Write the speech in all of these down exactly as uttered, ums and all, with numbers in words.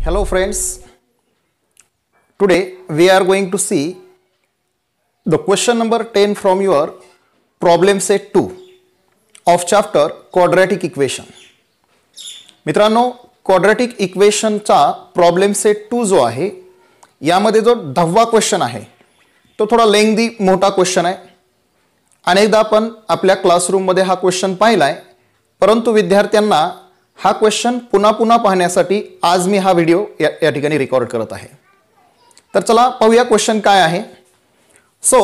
Hello friends, today we are going to see the question number ten from your problem set two of chapter quadratic equation. मित्रांनो, quadratic equation चा problem set two जो आहे यामध्ये जो दहावा question आहे तो थोडा लेंथी मोठा क्वेश्चन आहे. अनेकदा आपण आपल्या क्लासरूम मध्ये हा क्वेश्चन पाहिलाय, परंतु विद्यार्थ्यांना हा क्वेश्चन पुन्हा पुन्हा पाहण्यासाठी आज मी हा व्हिडिओ या, या ठिकाणी रेकॉर्ड करत आहे. तर चला पाहूया क्वेश्चन काय आहे. So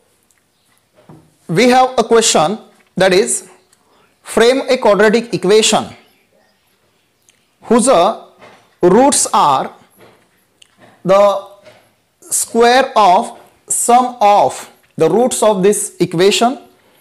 we have a question that is frame a quadratic equation whose roots are the square of sum of the roots of this equation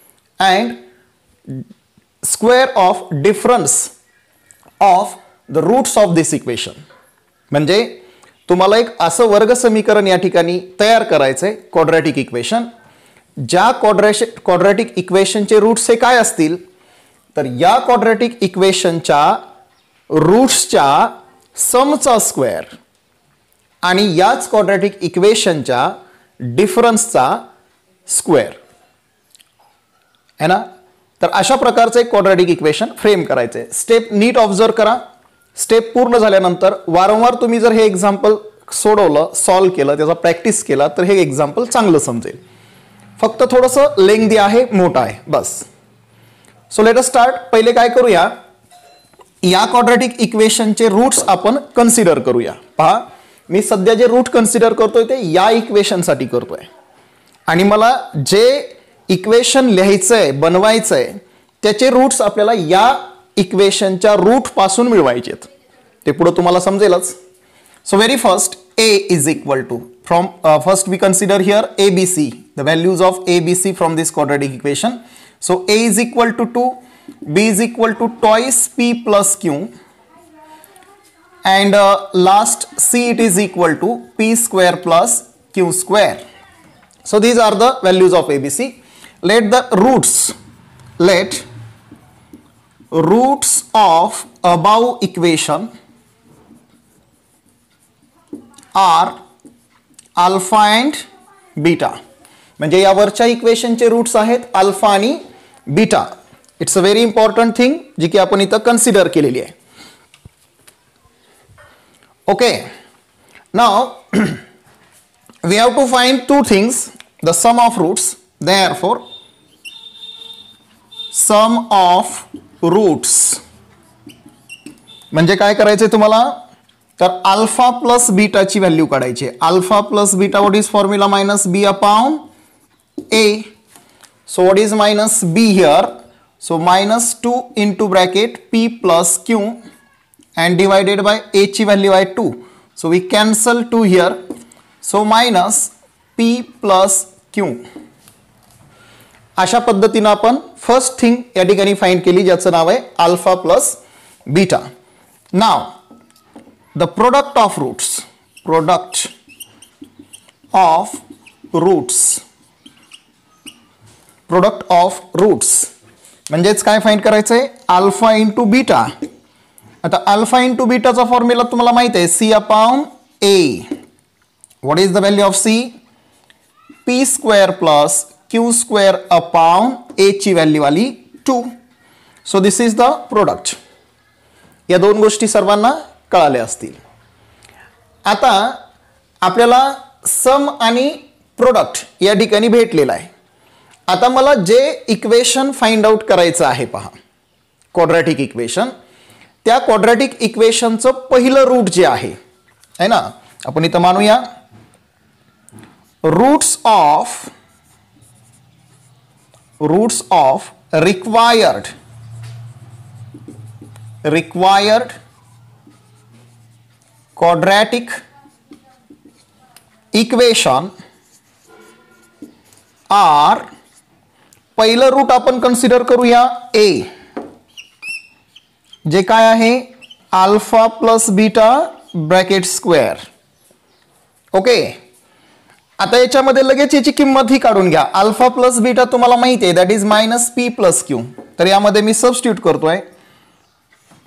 and square of difference of the roots of this equation. म्हणजे तुम्हाला एक असं वर्ग समीकरण या ठिकाणी तयार करायचं आहे क्वाड्रॅटिक इक्वेशन. ज्या क्वाड्रॅटिक क्वाड्रॅटिक इक्वेशनचे रूट्स हे काय असतील, तर या क्वाड्रॅटिक इक्वेशनच्या रूट्सच्या समचा स्क्वेअर आणि याच क्वाड्रॅटिक इक्वेशनच्या डिफरन्सचा स्क्वेअर है ना. तर अशा प्रकारचे एक क्वाड्रॅटिक इक्वेशन फ्रेम करायचे. स्टेप नीट ऑब्झर्व करा. स्टेप पूर्ण झाल्यानंतर वारंवार तुम्ही जर हे एक्झाम्पल सोडवलं, सॉल्व केलं, त्याचा प्रॅक्टिस केला तर हे एक्झाम्पल चांगलं समजेल. फक्त थोडंसं लेंथी आहे, मोठा आहे बस. So let us start. पहिले काय करूया, या क्वाड्रॅटिक इक्वेशनचे रूट्स आपण कन्सिडर करूया. पहा, मी सध्या जे रूट कन्सिडर करतोय ते या इक्वेशनसाठी करतोय आणि मला जे इक्वेशन लिहायचंय, बनवायचंय, त्याचे रूट्स आपल्याला या इक्वेशनच्या रूट पासून मिळवायचेत. ते पुढे तुम्हाला समजेलच. So very first a is equal to from uh, first we consider here a b c, the values of a b c from this quadratic equation. So a is equal to two, b is equal to twice p plus q, and uh, last c it is equal to p square plus q square. So these are the values of a b c. Let the roots let roots of above equation are alpha and beta. म्हणजे या वरच्या इक्वेशनचे roots आहेत alpha आणि beta. It's a very important thing जी की आपण इथं कन्सिडर केलेली आहे. Okay, now we have to find two things. The sum of roots, therefore sum of roots म्हणजे काय करायचंय तुम्हाला, तर अल्फा प्लस बीटाची व्हॅल्यू काढायची. Alpha plus beta what is formula, minus B upon A. So what is minus B here, so minus two into bracket P plus Q and divided bye ए ची value आहे two. So we cancel two here. So minus P plus Q. अशा पद्धतीने आपण first thing या ठिकाणी find केली, ज्याचं नाव आहे alpha plus beta. Now the product of roots, product of roots, product of roots म्हणजेच काय फाइंड करायचंय, अल्फा इंटू बीटा. आता अल्फा इंटू बीटाचा फॉर्म्युला तुम्हाला माहित आहे, C upon A. What is the value of C, P square plus Q square upon A ची value आली two. So this is the product. या दोन गोष्टी सर्वांना कळाल्या असतील. आता आपल्याला सम आणि प्रोडक्ट या ठिकाणी भेटलेला आहे. आता मला जे इक्वेशन फाइंड आउट करायचं आहे, पहा क्वाड्रॅटिक इक्वेशन, त्या क्वाड्रॅटिक इक्वेशनचं पहिलं रूट जे आहे है ना, आपण इथं मानूया roots of roots of required required quadratic equation are, पहिलं रूट आपण कन्सिडर करूया a, जे काय आहे alpha plus beta bracket square. Okay, आता याच्यामध्ये लगेच याची किंमत ही काढून घ्या. अल्फा प्लस बीटा तुम्हाला माहिती आहे, that is minus P plus Q. तर यामध्ये मी सबस्टिट्यूट करतोय,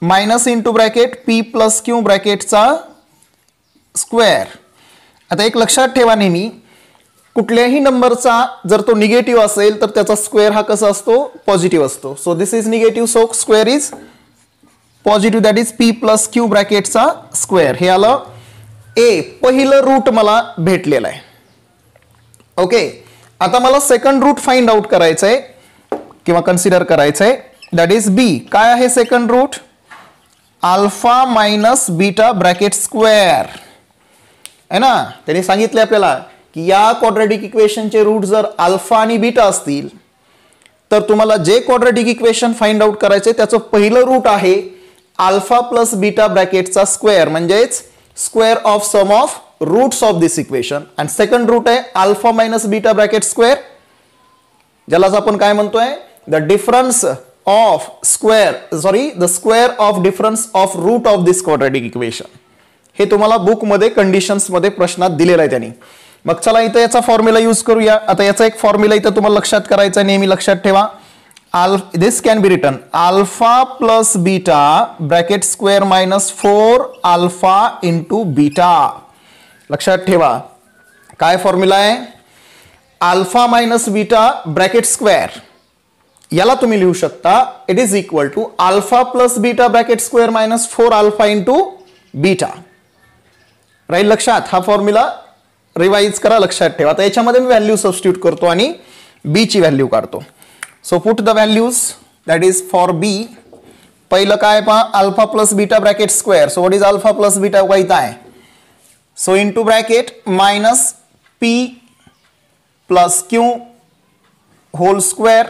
minus into bracket P plus Q ब्रॅकेटचा स्क्वेअर. आता एक लक्षात ठेवा, नेहमी कुठल्याही नंबरचा जर तो निगेटिव्ह असेल तर त्याचा स्क्वेअर हा कसा असतो, पॉझिटिव्ह असतो. So this is negative, so square is positive, that is P plus Q ब्रॅकेटचा स्क्वेअर. हे आलं ए, पहिलं रूट मला भेटलेलं आहे. ओके, आता मला सेकंड रूट फाइंड आउट करायचं आहे किंवा कन्सिडर करायचं आहे, दॅट इज बी. काय आहे second root, alpha minus beta bracket square आहे ना. त्यांनी सांगितले आपल्याला की या क्वाड्रॅटिक इक्वेशनचे रूट जर अल्फा आणि बीटा असतील तर तुम्हाला जे क्वाड्रॅटिक इक्वेशन फाइंड आउट करायचे त्याचं पहिलं रूट आहे अल्फा प्लस बीटा ब्रॅकेटचा स्क्वेअर, म्हणजेच square of sum of roots of this equation. आणि सेकंड रूट आहे alpha minus beta bracket square, ज्यालाच आपण काय म्हणतोय, the difference of square sorry the square of difference of root of this quadratic equation. हे तुम्हाला बुकमध्ये कंडिशन्समध्ये प्रश्नात दिलेलं आहे त्यांनी. मग चला इथं याचा फॉर्म्युला यूज करूया. आता याचा एक फॉर्म्युला इथं तुम्हाला लक्षात करायचा आहे, नेहमी लक्षात ठेवा. This can be written alpha plus beta bracket square minus four alpha into beta. लक्षात ठेवा काय फॉर्म्युला आहे, alpha minus beta bracket square. याला तुम्ही लिहू शकता it is equal to alpha plus beta bracket square minus four alpha into beta. राहील लक्षात, हा फॉर्म्युला रिवाइज करा, लक्षात ठेवा. आता याच्यामध्ये मी व्हॅल्यू सबस्टिट्यूट करतो आणि बी ची व्हॅल्यू काढतो. So put the values, that is for B. पहिलं काय पहा, alpha plus beta bracket square. So what is alpha plus beta, काय आहे. So into bracket minus P plus Q whole square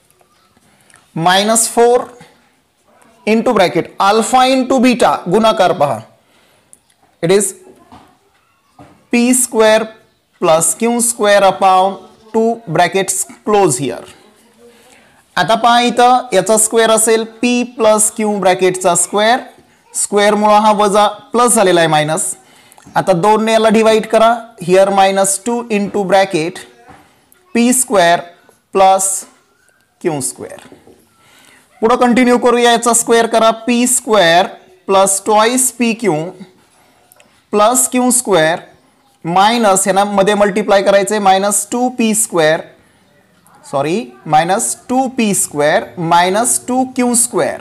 minus four into bracket alpha into beta गुणाकार पहा, it is P square plus Q square upon two brackets close here. आता पहा इथं याचा square असेल P plus Q ब्रॅकेटचा square, square मुळे हा वजा प्लस झालेला आहे मायनस. आता दोन ने याला डिवाइड करा, here minus two into bracket P square plus Q square. पुढे कंटिन्यू करूया, याचा स्क्वेअर करा, P square plus twice P Q plus Q square minus ह्याना मध्ये मल्टिप्लाय करायचे minus two P square sorry minus two P square minus two Q square.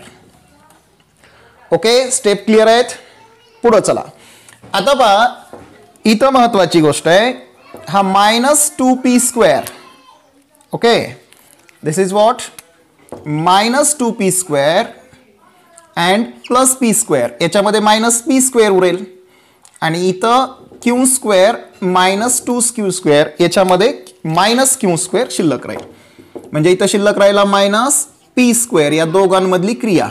Okay, step clear आहेत. पुढे चला. आता पहा इथं महत्वाची गोष्ट आहे, हा minus two P square. Okay, this is what minus two P square and plus P square. याच्यामध्ये मायनस पी स्क्वेअर उरेल आणि इथं Q square minus two Q square, याच्यामध्ये मायनस क्यू स्क्वेअर शिल्लक राहील. म्हणजे इथं शिल्लक राहिला मायनस पी स्क्वेअर, या दोघांमधली क्रिया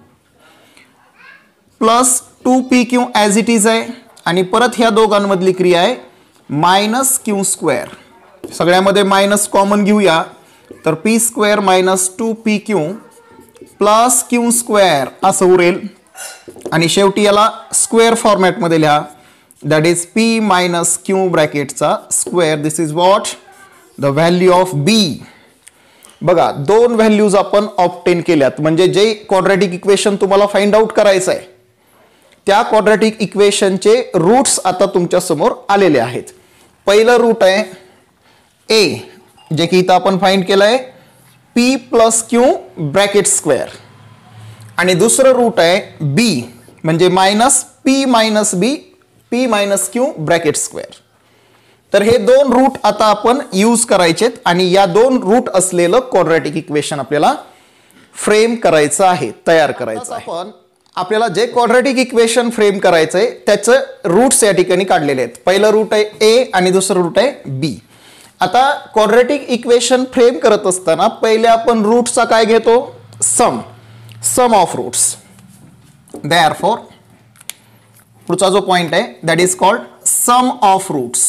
plus two P Q as it is आहे आणि परत ह्या दोघांमधली क्रिया आहे मायनस क्यू स्क्वेअर. सगळ्यामध्ये मायनस कॉमन घेऊया तर P square minus two P Q plus Q square असं उरेल आणि शेवटी याला स्क्वेअर फॉर्मॅटमध्ये लिहा, that is P minus Q ब्रॅकेटचा square. This is what the value of B. बघा दोन व्हॅल्यूज आपण ऑब्टेन केल्यात, म्हणजे जे क्वाड्रॅटिक इक्वेशन तुम्हाला फाइंड आउट करायचं आहे त्या क्वाड्रॅटिक इक्वेशनचे रूट्स आता तुमच्या समोर आलेले आहेत. पहिलं रूट आहे ए, जे की इथं आपण फाइंड केलं आहे P plus Q bracket square, आणि दुसरं रूट आहे बी म्हणजे minus P minus B P minus Q bracket square. तर हे दोन रूट आता आपण यूज करायचेत आणि या दोन रूट असलेलं क्वाड्रॅटिक इक्वेशन आपल्याला फ्रेम करायचं आहे, तयार करायचं आहे. आपण आपल्याला जे क्वाड्रॅटिक इक्वेशन फ्रेम करायचं आहे त्याचं रूट्स या ठिकाणी काढलेले आहेत. पहिलं रूट आहे ए आणि दुसरं रूट आहे बी. आता क्वाड्रॅटिक इक्वेशन फ्रेम करत असताना पहिले आपण रूट्सचा काय घेतो, sum sum of roots. Therefore पुढचा जो पॉइंट आहे that is called sum of roots.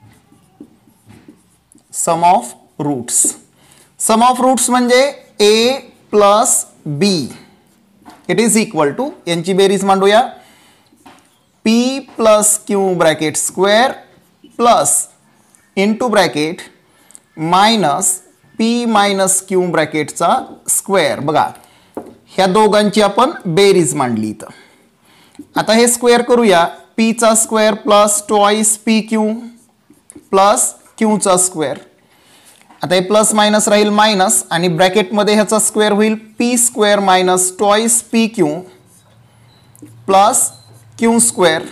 Sum of roots sum of roots म्हणजे A plus B it is equal to, यांची बेरीज मांडूया, P plus Q bracket square plus into bracket minus P minus Q ब्रॅकेटचा square. बघा ह्या दोघांची आपण बेरीज मांडली इथं। आता हे स्क्वेअर करूया, पी चा square plus twice P Q plus Q चा स्क्वेअर। आता हे प्लस मायनस राहील मायनस आणि ब्रॅकेटमध्ये ह्याचा स्क्वेअर होईल P square minus twice P Q plus Q square.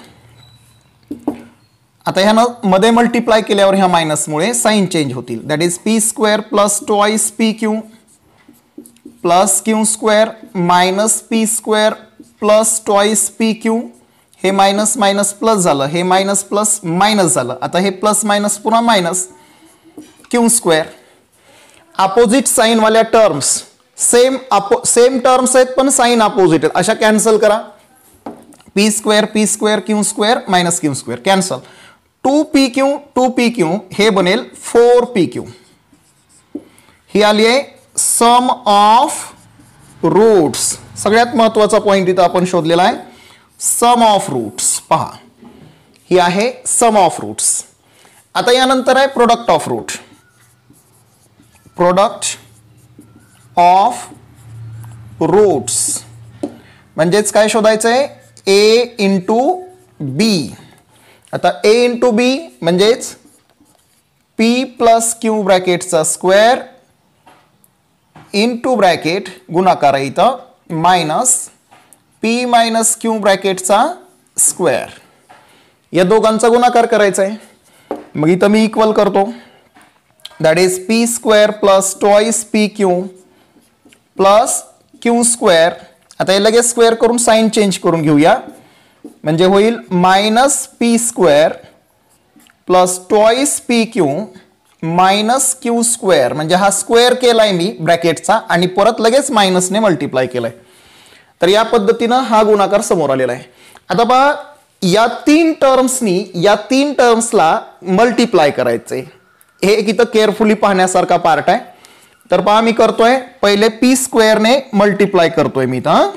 आता ह्यानं मध्ये मल्टिप्लाय केल्यावर ह्या मायनसमुळे साइन चेंज होतील, that is P square plus twice P Q plus Q square minus P square plus twice P Q. हे minus minus plus झालं, हे मायनस प्लस मायनस झालं। आता हे प्लस मायनस पुन्हा minus Q square. Opposite sign वाल्या terms same oppo same terms आहेत पण साइन अपोजिट आहेत, अशा कॅन्सल करा। P square P square Q square minus Q square cancel. Two P Q two P Q हे बनेल four P Q. ही आली आहे सम ऑफ रूट्स। सगळ्यात महत्वाचा पॉइंट इथं आपण शोधलेला आहे, सम ऑफ रूट्स। पहा, ही आहे सम ऑफ रूट्स। आता यानंतर आहे product of root. Product of roots म्हणजेच काय शोधायचंय, ए इंटू बी। आता ए इंटू बी म्हणजेच पी प्लस क्यू ब्रॅकेटचा स्क्वेअर इंटू ब्रॅकेट गुणाकार आहे इथं मायनस पी मायनस क्यू ब्रॅकेटचा स्क्वेअर। या दोघांचा गुणाकार करायचा आहे, मग इथं मी इक्वल करतो, that is P square plus twice P Q plus Q square. आता हे लगेच स्क्वेअर करून साइन चेंज करून घेऊया, म्हणजे होईल minus P square plus twice P Q minus Q square. म्हणजे हा स्क्वेअर केलाय मी ब्रॅकेटचा आणि परत लगेच मायनसने मल्टिप्लाय केलाय, तर या पद्धतीनं हा गुणाकार समोर आलेला आहे। आता पहा, या तीन टर्म्सनी या तीन टर्म्सला मल्टिप्लाय करायचंय। हे एक इथं केअरफुली पाहण्यासारखा पार्ट आहे। तर पहा मी करतोय, पहिले पी स्क्वेअरने मल्टिप्लाय करतोय मी इथं।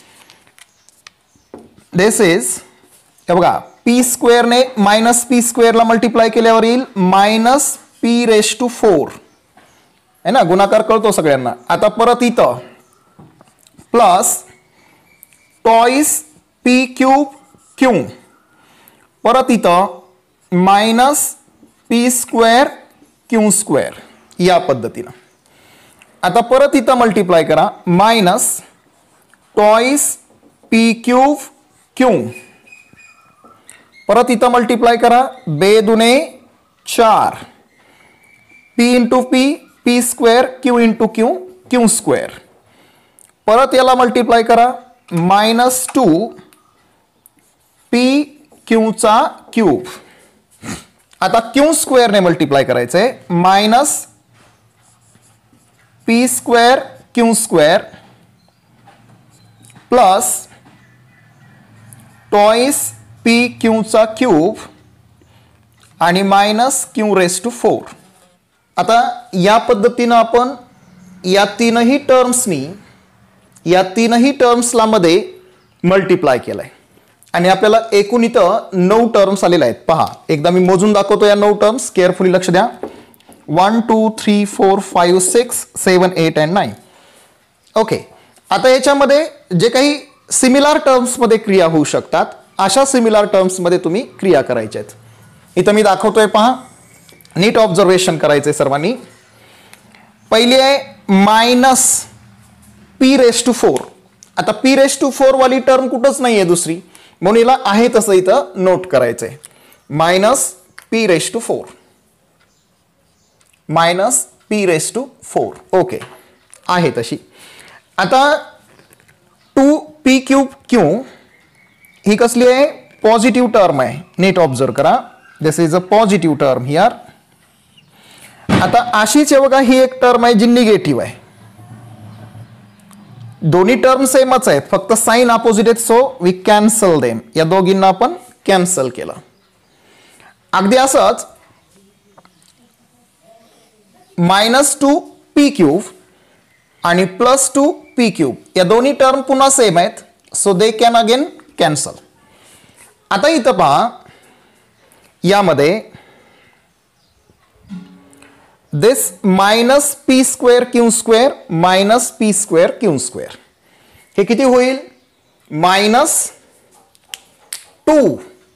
दिस इज, हे बघा, पी स्क्वेअरने मायनस पी स्क्वेअरला मल्टिप्लाय केल्यावर येईल minus P raise to four है ना, गुणाकार कळतो सगळ्यांना। आता परत इथं plus twice P cube Q, परत इथं minus P square Q square, या पद्धतीनं। आता परत इथं मल्टिप्लाय करा, minus twice P cube Q, परत इथं मल्टिप्लाय करा, बे दुने चार, P into P P square Q into Q Q square, परत याला मल्टिप्लाय करा, मायनस टू पी क्यूचा क्यूब। आता क्यू स्क्वेअरने मल्टिप्लाय करायचंय, minus P square Q square plus twice P क्यूचा क्यूब आणि minus Q raise to four. आता या पद्धतीनं आपण या तीनही टर्म्सनी या तीनही टर्म्सला मध्ये मल्टिप्लाय केलंय आणि आपल्याला एकूण इथं नऊ टर्म्स आलेले आहेत। पहा, एकदा मी मोजून दाखवतो या नऊ टर्म्स, केअरफुली लक्ष द्या। One two three four five six seven eight and nine. Okay, आता याच्यामध्ये जे काही सिमिलर टर्म्समध्ये क्रिया होऊ शकतात, अशा सिमिलर टर्म्समध्ये तुम्ही क्रिया करायच्या आहेत। इथं मी दाखवतोय, पहा, नीट ऑब्झर्वेशन करायचंय सर्वांनी। पहिली आहे minus P raise to four. आता पी रेस टू फोर वाली टर्म कुठंच नाहीये दुसरी, म्हणून हिला आहे तसं इथं नोट करायचंय, minus P raise to four, minus P raise to four. Okay, आहे तशी। आता टू पी क्यूब क्यू ही कसली आहे, पॉझिटिव्ह टर्म आहे, नीट ऑब्झर्व करा, this is a positive term here. आता अशीच आहे बघा, ही एक टर्म आहे जी निगेटिव्ह आहे। दोन्ही टर्म सेमच आहेत, फक्त साइन अपोजिट आहेत, सो वी कॅन्सल देम। या दोघींना आपण कॅन्सल केलं। अगदी असंच मायनस टू पी क्यूब आणि प्लस टू पी क्यूब या दोन्ही टर्म पुन्हा सेम आहेत, so they can again cancel. आता इथं पहा, यामध्ये this minus P square Q square minus P square Q square, हे किती होईल minus two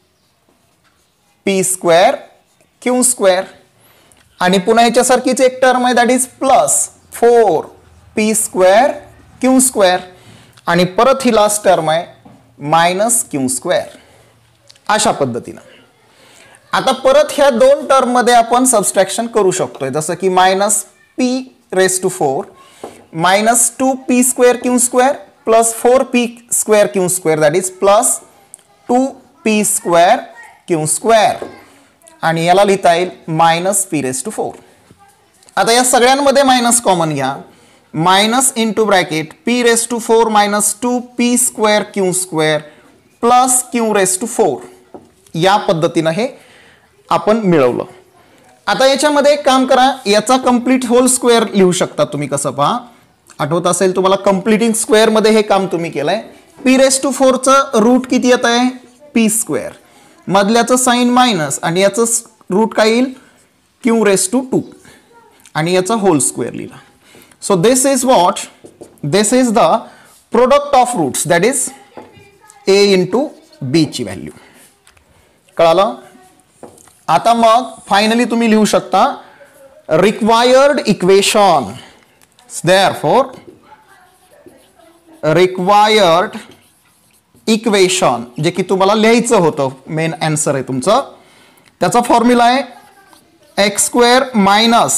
P square Q square आणि पुन्हा याच्यासारखीच एक टर्म आहे that is plus four P square Q square आणि परत ही लास्ट टर्म आहे मायनस क्यू स्क्वेअर. अशा पद्धतीनं आता परत ह्या दोन टर्म मध्ये आपण सबस्ट्रॅक्शन करू शकतोय जसं की minus P raise to four minus two P square Q square plus four P square Q square that is plus two P square Q square आणि याला लिहिता येईल minus P raise to four. आता या सगळ्यांमध्ये मायनस कॉमन घ्या minus into bracket P raise to four minus two P square Q square plus Q raise to four. या पद्धतीनं हे आपण मिळवलं. आता याच्यामध्ये एक काम करा याचा कंप्लीट होल स्क्वेअर लिहू शकता तुम्ही. कसं पहा आठवत असेल तुम्हाला कंप्लीटिंग स्क्वेअर मध्ये हे काम तुम्ही केलंय. पी रेस टू फोरचं रूट किती येत आहे पी स्क्वेअर मधल्याचं साइन मायनस आणि याचं रूट काय येईल क्यू रेस टू टू आणि याचा होल स्क्वेअर लिहिला. So this is what this is the product of roots that is A into B ची व्हॅल्यू. कळालं. आता मग फायनली तुम्ही लिहू शकता required equation. Therefore required equation जे की तुम्हाला लिहायचं होतं मेन आन्सर आहे तुमचं त्याचा फॉर्म्युला आहे X square minus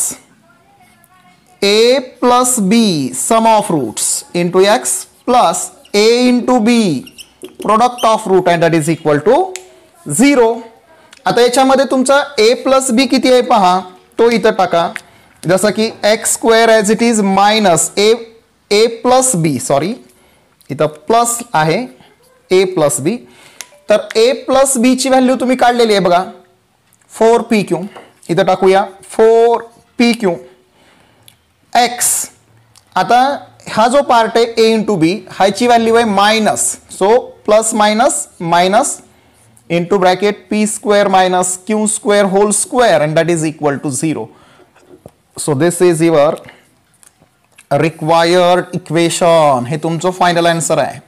A plus B sum of roots into X plus A into B product of root and that is equal to zero. आता याच्यामध्ये तुमचा ए प्लस बी किती आहे पहा तो इथं टाका जसं की X square as it is minus A A plus B sorry इथं प्लस आहे ए प्लस बी तर ए प्लस बी ची व्हॅल्यू तुम्ही काढलेली आहे बघा फोर पी क्यू इथं टाकूया फोर पी क्यू एक्स. आता हा जो पार्ट आहे ए इंटू बी ह्याची व्हॅल्यू आहे minus so plus minus minus into bracket P square minus Q square whole square and that is equal to zero. So this is your required equation. हे तुमचं final answer आहे.